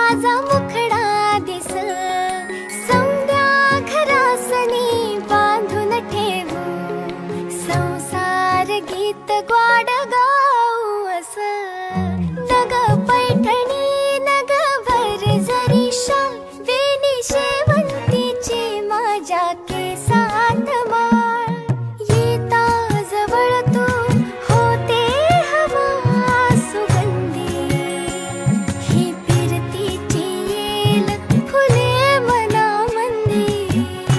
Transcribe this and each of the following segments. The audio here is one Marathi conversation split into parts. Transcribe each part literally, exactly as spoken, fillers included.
माझा मुखडा दिस सौंद्या घरासनी बांधून ठेवू संसार गीत ग्वाड गाऊ अस नग पैठणी नग भर जरी शाल वेणी शेवंतीची माझ्या केसात माळ येता जवळ तू होते हवा सुगंधी ही फिरतीची येल फुले मनामंदी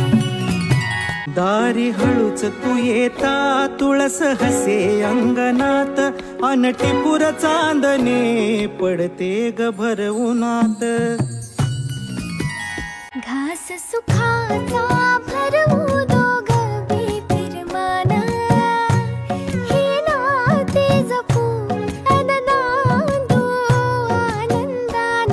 दारी हळूच तू येता तुळस हसे अंगणात अनटिपुर चांदणे पडते ग भर उन्हात घास सुखाचा भरवू दोघी फिरमान हे नाते जपू अन नांदू आनंदान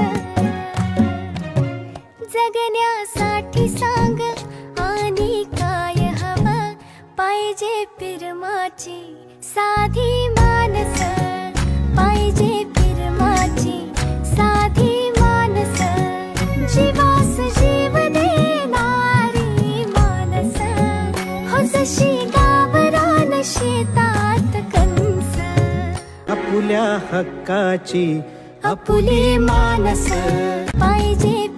जगण्यासाठी सांग आणि काय हवं पाहिजे फिरमाची साधी मानस पाहिजे फिरमाची साधी मानस जीवास जीव देणारी मानस हो जशी गावरान शेतात कंस आपुल्या हक्काची आपुले मानस पाहिजे